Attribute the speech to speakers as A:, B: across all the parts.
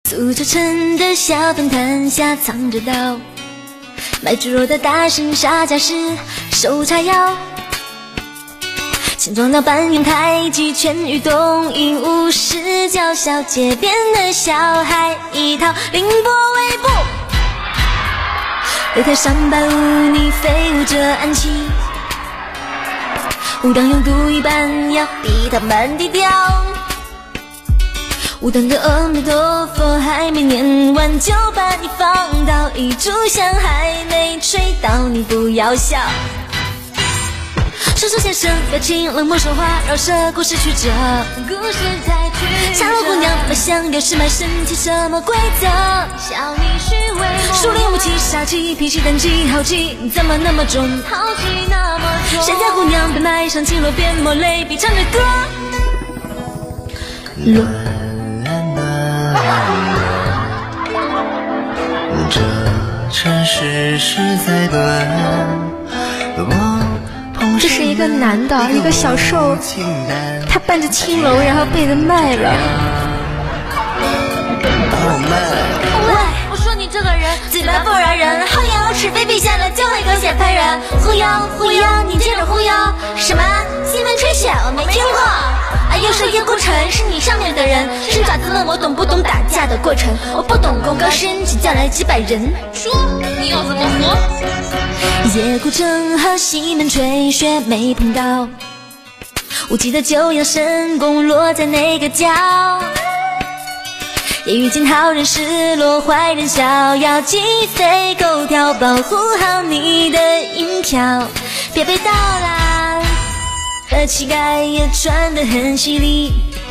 A: 苏州城的小饭摊下藏着刀，卖猪肉的大神杀价时手叉腰。钱庄老板用太极拳与东瀛武士叫嚣，街边的小孩一套凌波微步，擂台上摆舞你飞舞着暗器，武当用毒一般要逼他们低调。武当的阿弥陀佛还没念完，就把你放倒，一炷香还没吹到，你不要笑。手手先生表情冷漠说话饶舌，故事曲折，小姑娘卖香又是卖身体，什么规则？笑你虚伪，树立武器杀气，脾气胆气豪气，怎么那么重？豪气那么重，谁家姑娘被卖上青楼边抹泪，比唱着歌。
B: 这城市实在乱，
C: 这是一个男的，一个小瘦，他伴着青楼，然后被人卖了。
A: 喂，我说你这个人嘴巴不饶人，后腰是非陛下的最后一个显凡人，忽悠忽悠，你接着忽悠什么？西门吹雪我没听过。又说叶孤城是你上面的人，伸爪子问我懂不懂打架的过程，我不懂功高深，请叫来几百人。说你要怎么活？叶孤城和西门吹雪没碰到，我记得九阳神功落在哪个角？也遇见好人失落，坏人逍遥，鸡飞狗跳，保护好你的银票，别被盗啦。和乞丐也穿得很犀利，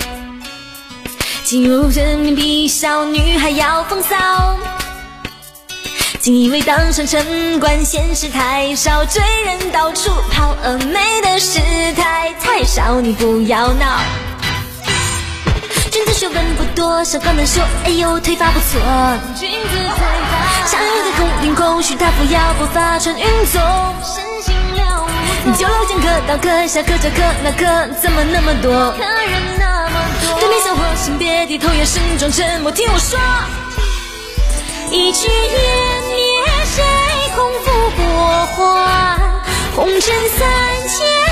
A: 进入人民比小女还要风骚，竟以为当上城管现实太少，追人到处跑，美的事太少，你不要闹。君子学问不多，小高能说哎呦腿法不错，君子腿法想有个空灵空虚，他不要不发传运走，身心了无。你酒楼见客到客下客这客那客怎么那么多？客人那么多，对面小伙先别低头，眼神中沉默，听我说。一支烟灭谁空负国华，红尘三千